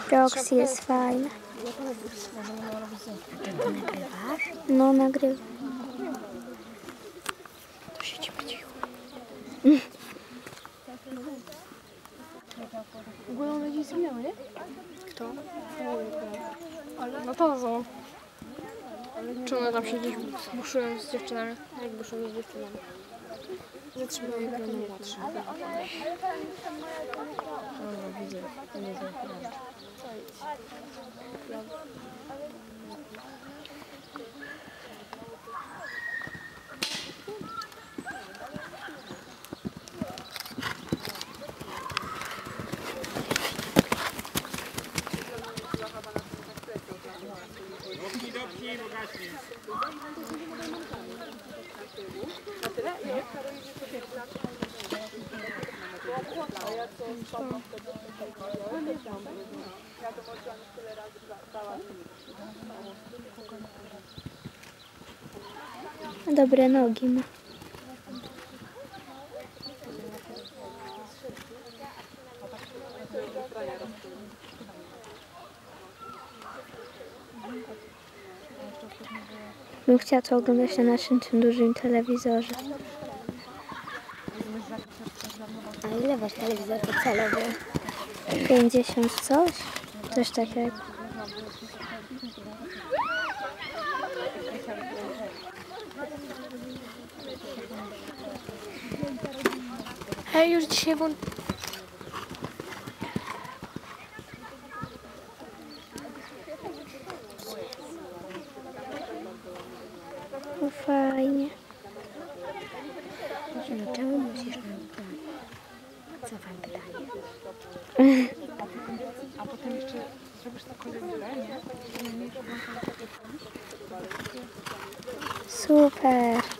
Roxy jest fajna. No, nagrywa. To siedzi cicho. W ogóle one gdzieś zginęły, nie? Kto? No to są. Czy one tam się gdzieś buszują z dziewczynami? Jak buszują z dziewczynami? Zatrzymuję go na młodszy. Dobra, widzę. To nie jest naprawdę. Dobre nogi ma. Bym chciała to oglądać na naszym tym dużym telewizorze. A ile wasz telewizor docelowy? 50 coś? Coś takiego. Hej, już dzisiaj No fajnie. No czemu musisz nam pytać? Cofam pytanie. A potem jeszcze zrobisz taką grę, nie? Super.